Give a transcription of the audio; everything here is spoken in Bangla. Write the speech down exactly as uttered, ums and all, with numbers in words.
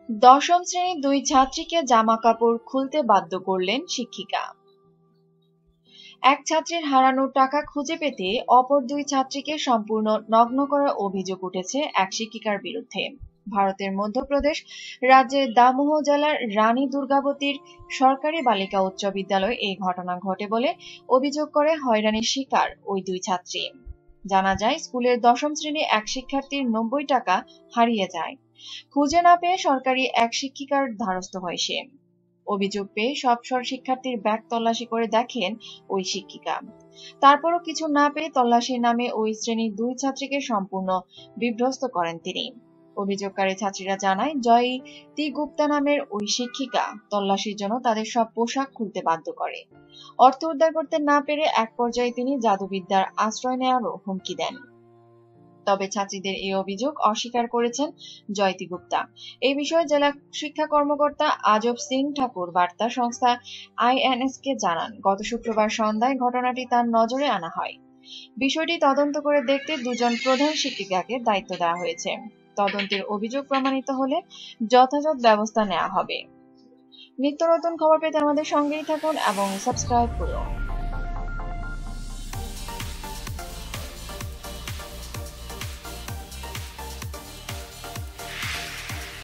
দশম শ্রেণীর দুই ছাত্রীকে জামা কাপড় খুলতে বাধ্য করলেন শিক্ষিকা। এক ছাত্রীর হারানো টাকা খুঁজে পেতে অপর দুই ছাত্রীকে সম্পূর্ণ নগ্ন করার অভিযোগ উঠেছে এক শিক্ষিকার বিরুদ্ধে। ভারতের মধ্যপ্রদেশ রাজ্যের দামোহ জেলার রানী দুর্গাবতীর সরকারি বালিকা উচ্চ বিদ্যালয়ে এই ঘটনা ঘটে বলে অভিযোগ করে হয়রানির শিকার ওই দুই ছাত্রী। জানা যায়, স্কুলের দশম শ্রেণীর এক শিক্ষার্থীর নব্বই টাকা হারিয়ে যায়। খুঁজে না পেয়ে সরকারি এক শিক্ষিকার দ্বারস্থ হয় সে। অভিযোগ পেয়ে সব শিক্ষার্থীর ব্যাগ তল্লাশি করে দেখেন ওই শিক্ষিকা। তারপরও কিছু না পেয়ে তল্লাশির নামে ওই শ্রেণীর দুই ছাত্রীকে সম্পূর্ণ বিভ্রস্ত করেন তিনি। অভিযোগকারী ছাত্রীরা জানায়, জয়তী গুপ্তা নামের ওই শিক্ষিকা তল্লাশির জন্য তাদের সব পোশাক খুলতে বাধ্য করে। অর্থ উদ্ধার করতে না পেরে এক পর্যায়ে তিনি জাদুবিদ্যার আশ্রয় নেওয়ারও হুমকি দেন। তবে ছাত্রীদের এই অভিযোগ অস্বীকার করেছেন জয়তী গুপ্তা। এই বিষয়ে জেলা শিক্ষা কর্মকর্তা আজব সিং ঠাকুর বার্তা সংস্থা আইএনএস কে জানান, গত শুক্রবার সন্ধ্যায় ঘটনাটি তার নজরে আনা হয়। বিষয়টি তদন্ত করে দেখতে দুজন প্রধান শিক্ষিকাকে দায়িত্ব দেওয়া হয়েছে। তদন্তের অভিযোগ প্রমাণিত হলে যথাযথ ব্যবস্থা নেওয়া হবে। নিত্য নতুন খবর পেতে আমাদের সঙ্গেই থাকুন এবং সাবস্ক্রাইব করুন।